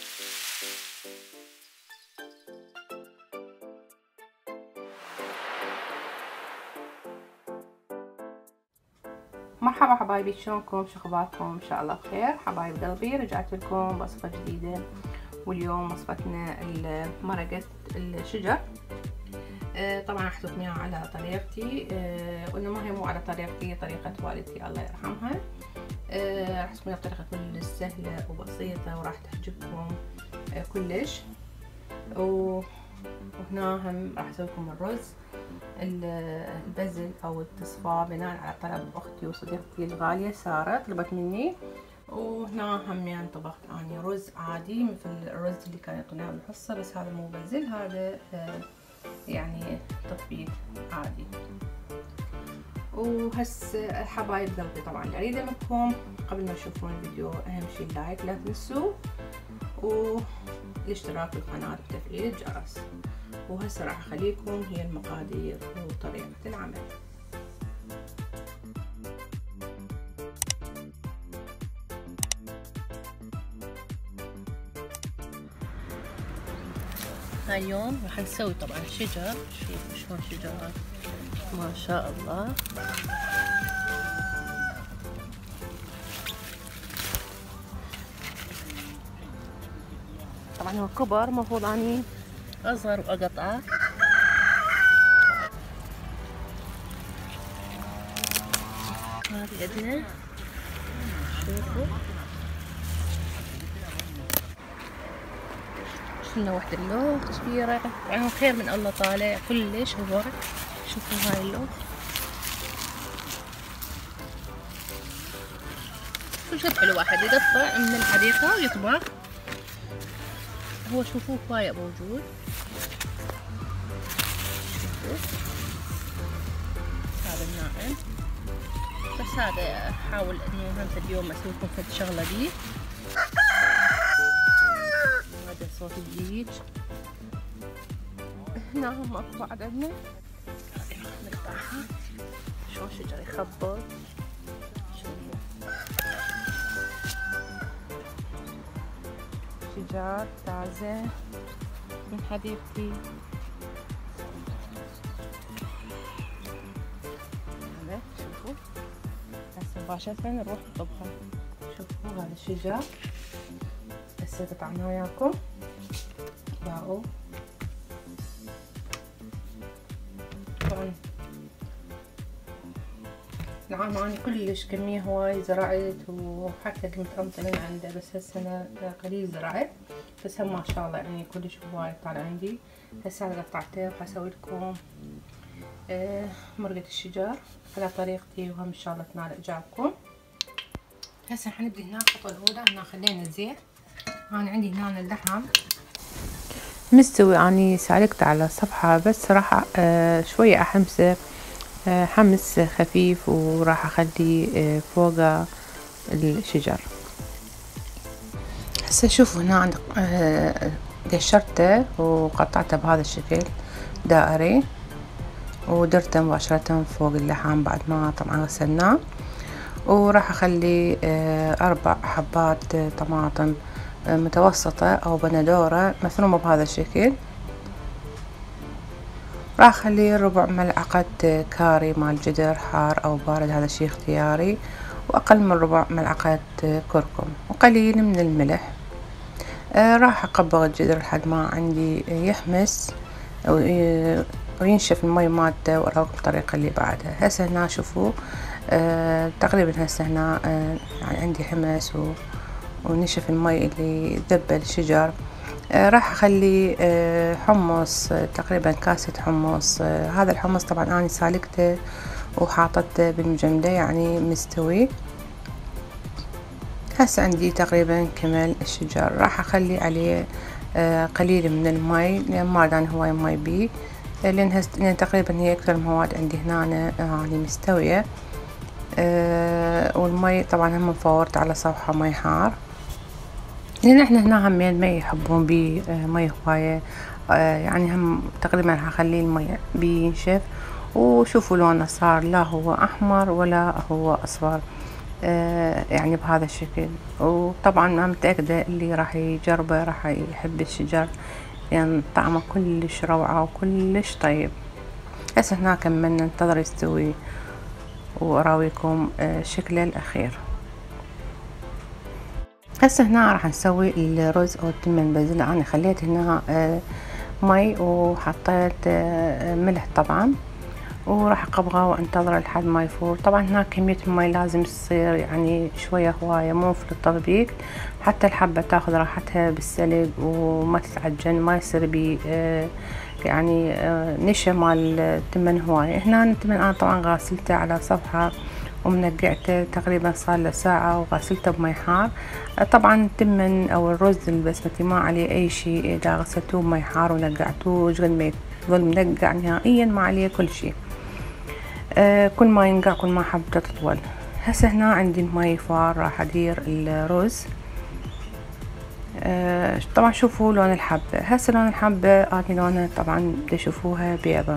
مرحبا حبايبي، شلونكم؟ شو اخباركم؟ ان شاء الله بخير. حبايب قلبي، رجعت لكم بوصفة جديدة، واليوم وصفتنا مرقة الشجر. طبعا راح اسويها على طريقتي، وانما هي مو على طريقتي، طريقة والدتي الله يرحمها. راح اسويها بطريقة كلش سهلة وبسيطة وراح تعجبكم كلش. وهنا هم راح اسوي لكم الرز البزل او التصفى بناء على طلب اختي وصديقتي الغاليه ساره، طلبت مني. وهنا هم يعني طبخت اني رز عادي مثل الرز اللي كانوا يعطوناه بالحصه، بس هذا مو بزل، هذا يعني تطبيق عادي. وهس حبايب قلبي، طبعا اللي اريده منكم قبل ما تشوفون الفيديو اهم شي اللايك لا تنسوا، والاشتراك بالقناه وتفعيل الجرس. وهسه راح اخليكم هي المقادير وطريقة العمل. اليوم راح نسوي طبعا شجر، شوفوا شلون شجرات ما شاء الله. طبعا هو كبر، المفروض اني اصغر واقطعه. هذه عندنا، شوفوا شلنا وحدة اللوخ كبيرة، يعني خير من الله طالع كلش هو. شوفوا هاي اللوخ كلش حلو، واحد يقطع من الحديقة ويطبخ. هو شوفوه هواية موجود. شوفوا هذا الناعم، بس هذا احاول انه همسة اليوم اسوي لكم في الشغلة دي. هذا صوت الجيج. هنا هم اكو بعد عندنا، هذه راح نقطعها. شلون شجر يخبط، شجر تازة من حديقتي. هذا شوفوا، هسه مباشرة نروح نطبخه. شوفوا هذا الشجر هسه قطعناه وياكم. باعوا طبعا العام اني كلش كمية هواي زرعت، وحتى كنت انطي من عنده، بس هسه انا قليل زرعت، بس هم ما شاء الله يعني كلش هواي طالع عندي. هسه انا قطعته وحسوي لكم مرقة الشجر على طريقتي، وهم ان شاء الله تنال اعجابكم. هسه حنبدي هنا الخطوة الاولى. هنا خلينا الزيت، انا عندي هنا اللحم مستوي، اني سالكت على صفحة، بس راح شوية احمسه حمس خفيف، وراح اخليه فوق الشجر. هسه شوفوا هنا قشرته وقطعته بهذا الشكل دائري، ودرته مباشرة فوق اللحم بعد ما طبعا غسلناه. وراح اخلي 4 حبات طماطم متوسطة او بندورة مفرومة بهذا الشكل. راح اخلي 1/4 ملعقة كاري مال جدر حار او بارد، هذا شي اختياري، واقل من 1/4 ملعقة كركم، وقليل من الملح. راح اقبغ الجدر لحد ما عندي يحمس وينشف المي مالته، واراويكم الطريقة اللي بعدها. هسه هنا شوفوا تقريبا هسه هنا يعني عندي حمس ونشف المي اللي ذبل الشجر. راح اخلي حمص، تقريبا كاسة حمص. هذا الحمص طبعا انا سالكته وحاطته بالمجمدة يعني مستوي. هسه عندي تقريبا كمل الشجر، راح اخلي عليه قليل من المي، لان ما اريد انا هواي مي بيه، لان تقريبا هي اكثر المواد عندي هنا يعني مستوية. والمي طبعا هم فورت على صفحة مي حار، لان احنا هنا هم ما يحبون بيه مي هواية، يعني هم تقريبا راح اخليه المي بينشف. وشوفوا لونه صار لا هو احمر ولا هو اصفر، يعني بهذا الشكل. وطبعا أنا متأكدة اللي راح يجربه راح يحب الشجر، يعني طعمه كلش روعة وكلش طيب. هسه هنا كملنا ننتظر يستوي وأراويكم شكله الأخير. هسه هنا راح نسوي الرز او التمن بازل. انا خليت هنا مي وحطيت ملح طبعا، وراح اقبغه وانتظره لحد ما يفور. طبعا هنا كمية المي لازم تصير يعني شوية هواية، مو في التطبيق، حتى الحبة تاخذ راحتها بالسلق وما تتعجن، ما يصير بي يعني نشا مال التمن هواية. هنا التمن انا طبعا غاسلته على صفحة ومنقعته تقريبا صار له ساعة، وغسلته بمي حار. طبعا التمن او الرز البسمتي ما عليه اي شيء، اذا غسلتوه بمي حار ونقعتوه شغل ما يظل منقع نهائيا، ما عليه كل شيء. كل ما ينقع كل ما حبته تطول. هسه هنا عندي المي فار، راح ادير الرز. طبعا شوفوا لون الحبة. هسه لون الحبة اني لونها طبعا تشوفوها بيضة.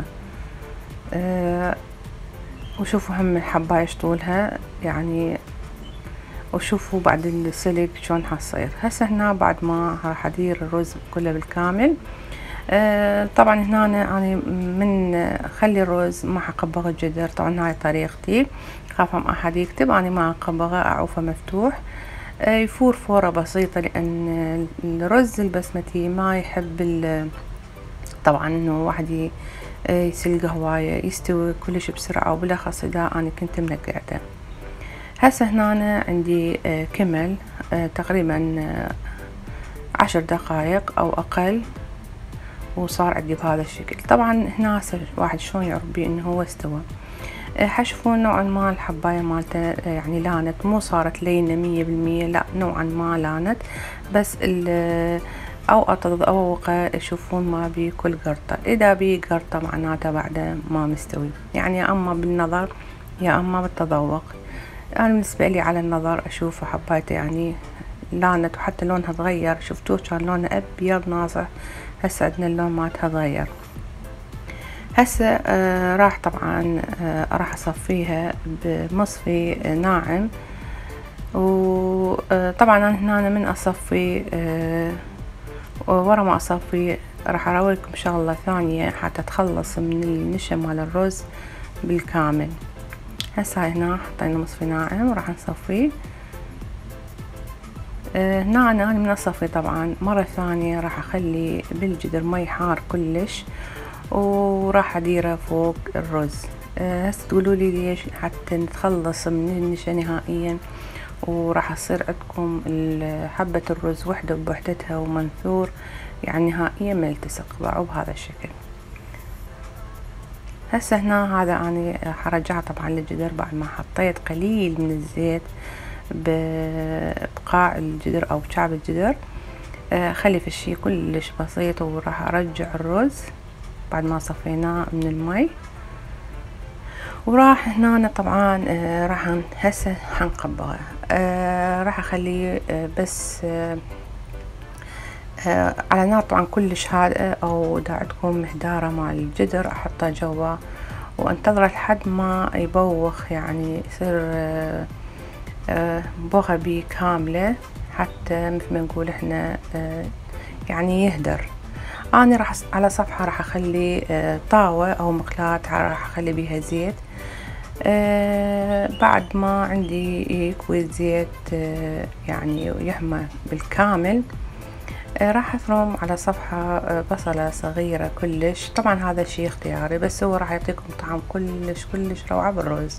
وشوفوا هم الحباية طولها يعني، وشوفوا بعد السلق شلون حصير. هسه هنا بعد ما راح ادير الرز كله بالكامل. طبعا هنا انا من خلي الرز ما حقبغ الجدر. طبعا هاي طريقتي، خاف ما احد يكتب، انا ما اقبغه، اعوفه مفتوح يفور فورة بسيطة، لان الرز البسمتي ما يحب طبعا انه واحد يسلقه هواية، يستوي كلش بسرعة، وبالاخص اذا انا كنت منقعته. هسه هنا عندي كمل تقريبا 10 دقائق او اقل، وصار عندي بهذا الشكل. طبعا هنا واحد شلون يعرف بيه انه هو استوى. حشفون نوعا ما الحباية مالته يعني لانت، مو صارت لينة 100%، لا نوعا ما لانت، بس او اتذوقه يشوفون ما بي كل قرطة. اذا بي قرطة معناته بعده ما مستوي، يعني يا اما بالنظر يا اما بالتذوق. انا بالنسبة لي على النظر اشوف حبايته يعني لانت، وحتى لونها تغير. شفتوه كان لونه ابيض ناصع، هسه عندنا اللون مالتها تغير. هسه راح طبعا راح اصفيها بمصفي ناعم. وطبعا انا هنا من اصفي ورا ما اصفي راح اراويكم شغلة ثانية حتى تخلص من النشا مال الرز بالكامل. هسه هنا حطينا مصفي ناعم وراح نصفيه. هنا انا من اصفي طبعا مرة ثانية راح اخلي بالجدر مي حار كلش، وراح اديره فوق الرز. هسه تقولوا لي ليش؟ حتى نتخلص من النشا نهائيا، وراح يصير عندكم حبة الرز وحدة بوحدتها ومنثور، يعني نهائيا ما يلتصق بهذا الشكل. هسه هنا هذا اني حرجعه طبعا للجدر بعد ما حطيت قليل من الزيت بقاع الجدر او بشعب الجدر. خلي في الشي كلش بسيط، وراح ارجع الرز بعد ما صفيناه من المي. وراح هنا طبعا راح هسه حنقبغه. راح اخليه بس على نار طبعا كلش هادئة، او اذا عندكم محدارة مال الجدر احطه جوا وانتظره لحد ما يبوخ، يعني يصير بوغة بيه كاملة، حتى مثل ما نقول احنا يعني يهدر. انا راح على صفحة راح اخلي طاوة او مقلاة راح اخلي بيها زيت. بعد ما عندي يكوي الزيت يعني يحمى بالكامل، راح اثرم على صفحة بصلة صغيرة كلش. طبعا هذا شيء اختياري، بس هو راح يعطيكم طعم كلش كلش روعة بالرز.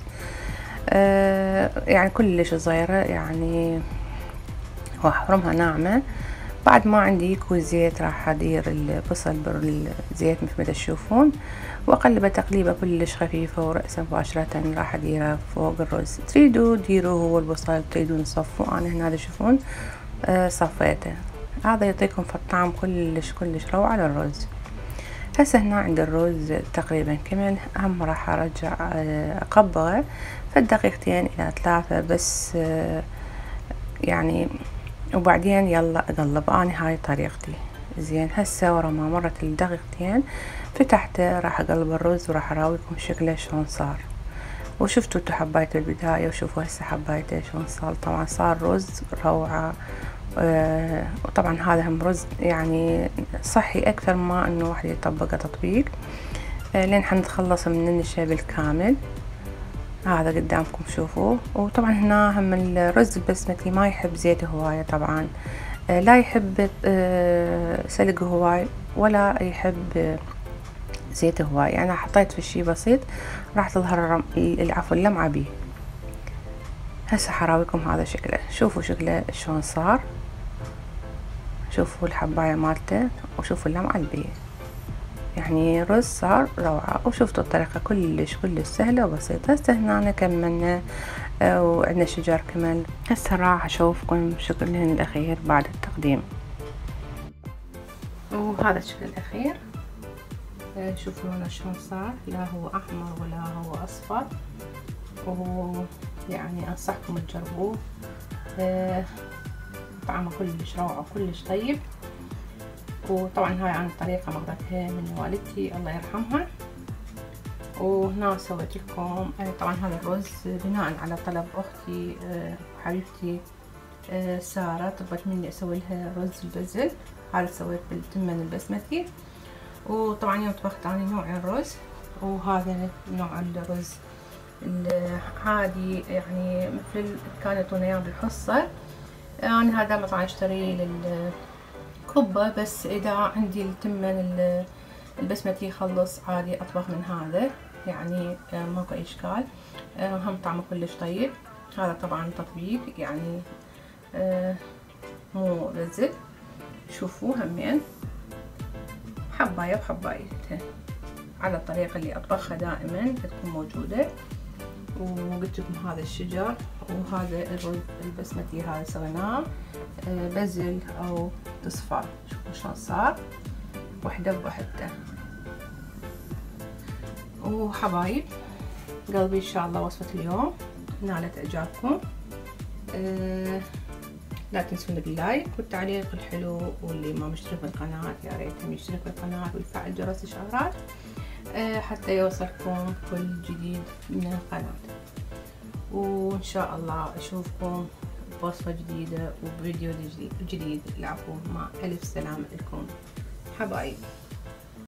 يعني كلش صغيرة، يعني واحرمها ناعمة. بعد ما عندي يكوي الزيت راح ادير البصل بالزيت مثل ما تشوفون، واقلبه تقليبه كلش خفيفة، ورأسا مباشرة راح اديره فوق الرز. تريدوا ديروا هو البصل، تريدون تصفوا، انا هنا تشوفون صفيته. هذا يعطيكم في الطعم كلش كلش روعة للرز. هسه هنا عند الرز تقريبا كمل، هم راح ارجع اقبغه في دقيقتين الى 3 بس يعني، وبعدين يلا اقلب. انا هاي طريقتي. زين هسه ورا ما مرت الدقيقتين فتحته، راح اقلب الرز وراح اراويكم شكله شلون صار. وشفتوا انتوا حبايته البداية، وشوفوا هسه حبايته شلون صار. طبعا صار رز روعة. وطبعا هذا هم رز يعني صحي اكثر ما انه واحد يطبقه تطبيق. لين حنتخلص من النشا بالكامل. هذا قدامكم شوفوا. وطبعا هنا هم الرز البسمتي ما يحب زيت هواية طبعا، لا يحب سلق هواي ولا يحب زيت هواي. يعني حطيت في شي بسيط راح تظهر العفو اللمعة بيه. هسه حراويكم هذا شكله، شوفوا شكله شلون صار، شوفوا الحباية مالته وشوفوا اللمعة اللي بيه. يعني رز صار روعة. وشفتوا الطريقة كلش سهلة وبسيطة. هسه هنا كملنا وعندنا شجر كمل. هسه راح اشوفكم شكلهن الاخير بعد التقديم. وهذا الشكل الاخير. شوفوا لونه شلون صار، لا هو احمر ولا هو اصفر. ويعني انصحكم تجربوه. طعمه كلش روعة وكلش طيب. وطبعا هاي عن طريقة ماخذتها من والدتي الله يرحمها. وهنا سويت لكم طبعا هذا الرز بناء على طلب اختي وحبيبتي سارة. طلبت مني اسوي لها رز البزل. هذا سويت بالتمن البسمتي. وطبعا يوم طبخت انا نوعين رز، وهذا نوع الرز العادي يعني مثل كانوا يعطونا اياه بالحصة. انا هذا طبعا اشتري للكبة، بس اذا عندي التمن البسمتي يخلص عادي اطبخ من هذا، يعني ماكو اشكال. هم طعمه كلش طيب. هذا طبعا تطبيق يعني مو رزل. شوفوا همين حباية بحبايتها على الطريقة اللي اطبخها دائما تكون موجودة. وقلت لكم هذا الشجر، وهذا الرز البسمتي هذا سويناه بزل او تصفر. شوفوا شلون صار وحدة بوحدة. وحبايب قلبي ان شاء الله وصفة اليوم نالت اعجابكم. لا تنسون باللايك والتعليق الحلو، واللي ما مشترك بالقناة يا ريت يشترك بالقناة ويفعل جرس الاشعارات حتى يوصلكم كل جديد من القناة. وان شاء الله اشوفكم بوصفة جديدة وبفيديو جديد. العفو، مع الف سلامة لكم حبايب.